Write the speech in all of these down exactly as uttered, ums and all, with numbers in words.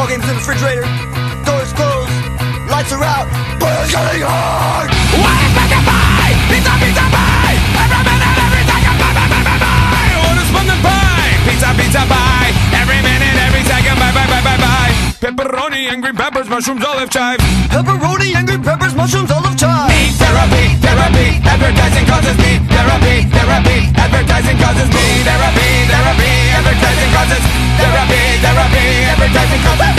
ball games in the refrigerator, doors closed, lights are out, but it's getting hard. What is meant to buy? Pizza, pizza, buy. Every minute, every second, buy, buy, buy, buy, buy. What is meant to buy? Pizza, pizza, buy. Every minute, every second, buy, buy, buy, buy, buy. Pepperoni and green peppers, mushrooms, olive chives. Pepperoni and green peppers, mushrooms, olive chives. Me therapy, therapy, advertising causes me therapy, therapy, advertising causes me therapy, therapy, advertising causes therapy, therapy, advertising causes.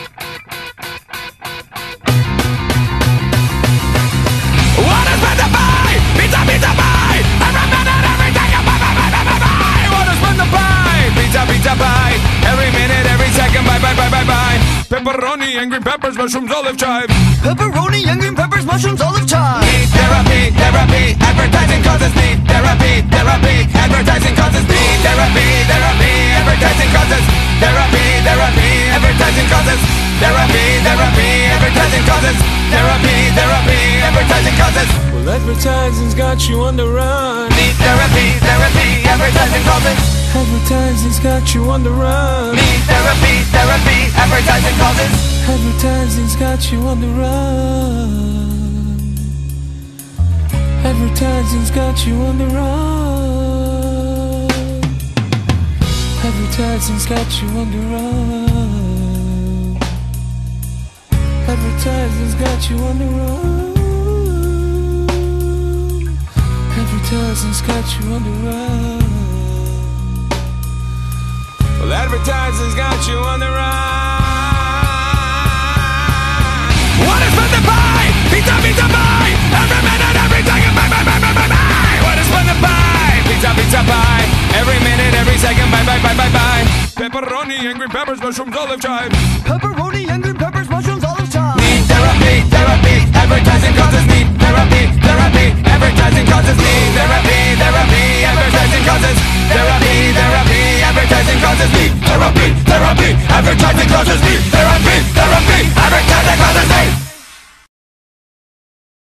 What is meant to buy? Pizza, pizza, buy. Every minute, every second, buy, buy, buy, buy, buy, buy. What is meant to buy? Pizza, pizza, buy. Every minute, every second, buy, buy, buy, buy, buy. Pepperoni and green peppers, mushrooms, olive chives. Pepperoni and green peppers, mushrooms, olive chives. Me therapy, therapy, advertising causes me therapy, therapy, advertising causes me therapy, therapy, advertising causes therapy, therapy, advertising causes therapy, therapy, advertising causes therapy, therapy, advertising causes. Well, advertising's got you on the run. Me therapy, therapy, advertising causes. Advertising's got you on the run. Me therapy, therapy, advertising causes. Advertising's got you on the run. Advertising's got you on the run. Advertising's got you on the run. Advertising's got you on the run. Advertising's got you on the run. Well, advertising's got you on the run. What is meant to buy? Pizza, pizza, buy. Every minute, every second, buy, buy, buy, buy, buy, buy. What is meant to buy? Pizza, pizza, buy. Every minute, every second, buy, buy, buy, buy, buy. Pepperoni and green peppers, mushrooms, olive chives. Pepperoni and green peppers, mushrooms, olive chives. Me therapy, therapy, advertising causes me therapy, therapy, advertising causes me therapy, therapy, advertising causes therapy, therapy, advertising causes me therapy, therapy, advertising causes me therapy, therapy.